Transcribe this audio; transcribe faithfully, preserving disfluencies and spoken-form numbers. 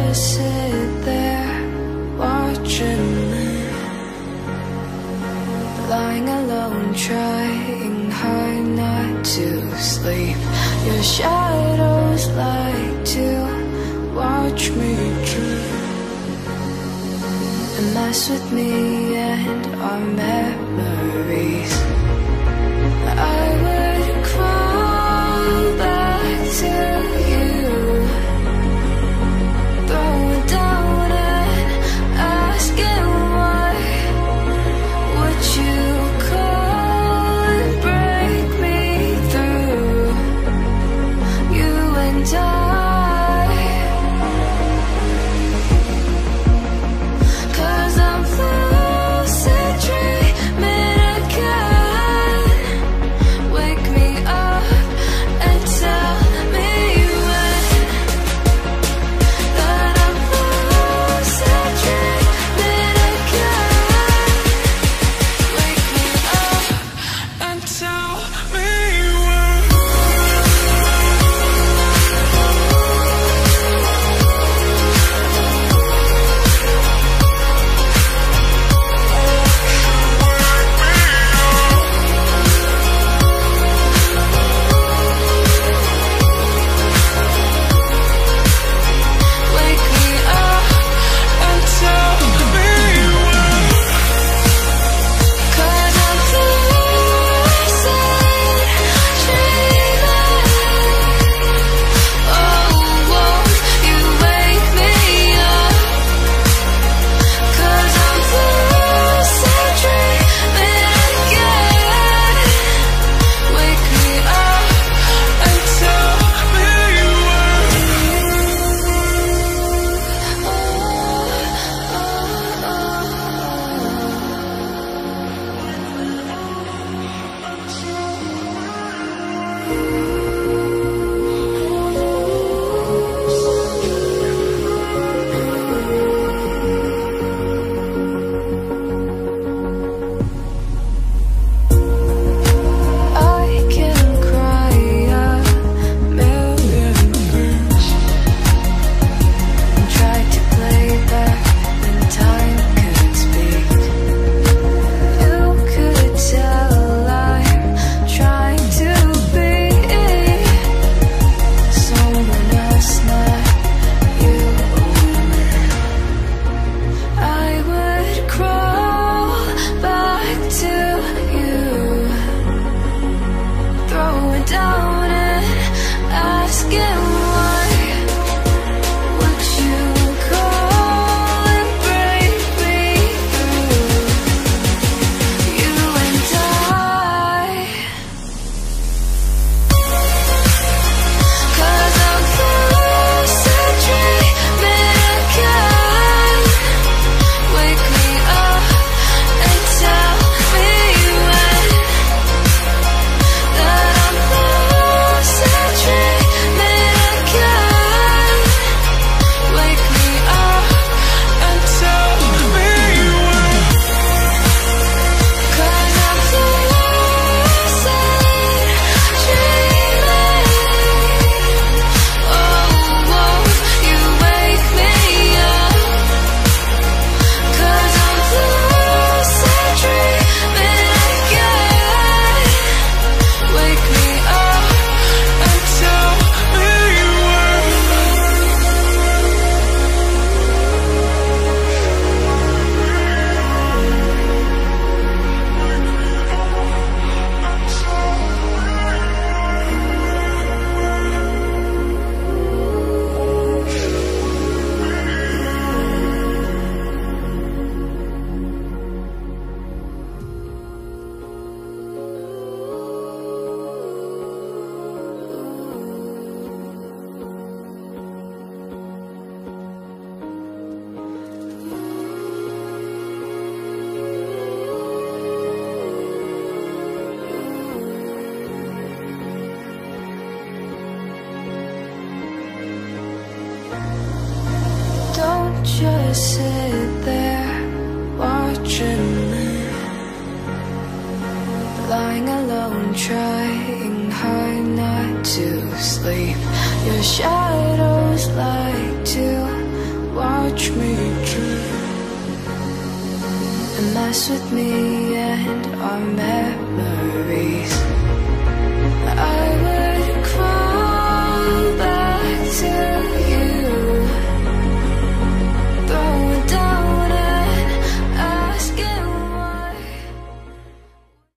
just sit there watching me, lying alone, trying hard not to sleep. Your shadows like to watch me dream and mess with me and our memories. I would crawl back to you, throwing down and asking why. Would you call and break me through? You and I, 'cause I'm lucid dreaming again. Wake me up and tell me when that I'm lucid dreaming again. Wake me up and tell me when. Wake me up and tell me when. 'Cause I'm lucid dreaming. Oh, won't you wake me up? 'Cause I'm lucid dreaming again. Wake me up and tell me I can cry a million times and try to play back when time could speak. You could tell I'm trying to be someone else, not you or me. I would crawl back to you, throwing down and asking why. Would you call and break me through? You and I, 'cause I'm lucid dreaming again. Wake me up and tell me when that I'm lucid dreaming again. Wake me up and tell me when. 'Cause I'm lucid dreaming. Oh, won't you wake me up? 'Cause I'm lucid dreaming again. Wake me up and tell me when. Don't just sit there watching me, lying alone, trying hard not to sleep. Your shadows like to watch me drift and mess with me and our marriage.